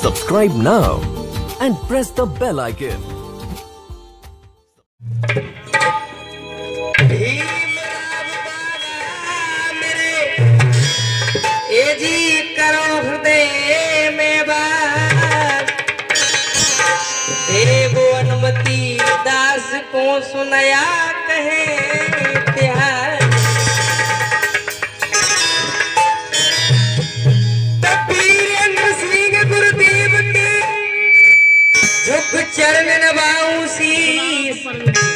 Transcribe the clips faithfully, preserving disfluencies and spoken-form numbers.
Subscribe now and press the bell icon. ए जी करो हृदय में बात, देवो अनुमति दास को सुनाया कहे त्यार। तबीर सिंह गुरुदेव के झुक चरण नवाऊं शीस,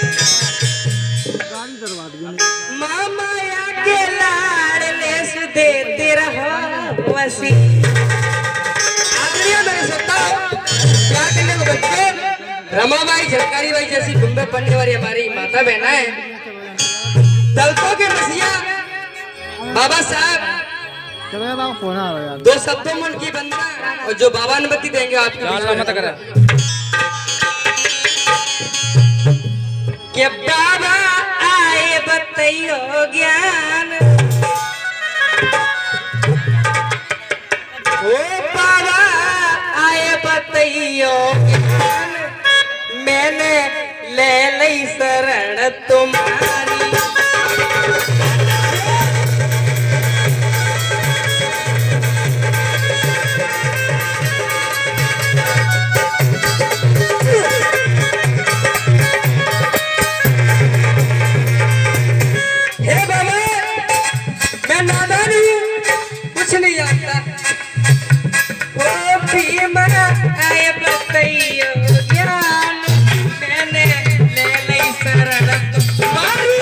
मामाया के लाडले से देते रहो वसी। आदरणीय मेरे श्रोताओं, प्यार करने को बच्चे, रमाबाई झलकारी बाई जैसी गुम्बे पढ़ने वाली हमारी माता बहना है, दलतों के मसीहा बाबा साहब दो शब्दों में उनकी वंदना और जो बाबा अनुमति देंगे आपको कि बाबा आए बतैयो ज्ञान, ओ बाबा आए बतैयो ज्ञान, मैंने ले ली शरण तुम्हारी। कुछ नहीं आता वो भीम आए बतैयो ज्ञान, मैंने ले ली शरण तुम्हारी।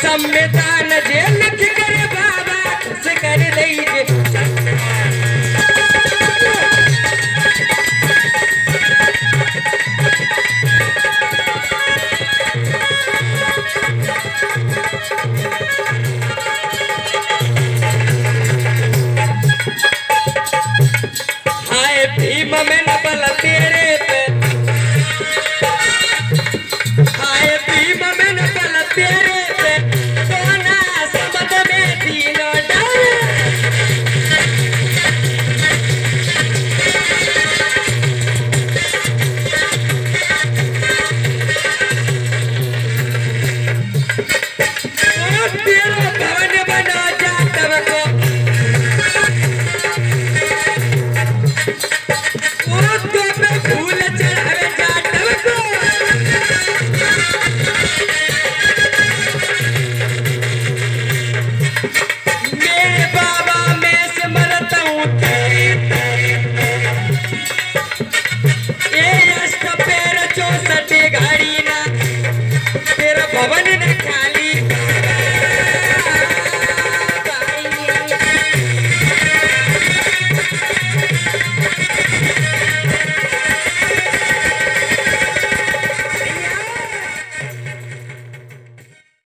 संविधान जे लिख कर बाबा खुश कर दईजे हाय भीम में न बल तेरे पे हाय भीम में न बल तेरे पे सोना समझ में तीनों डर तेरे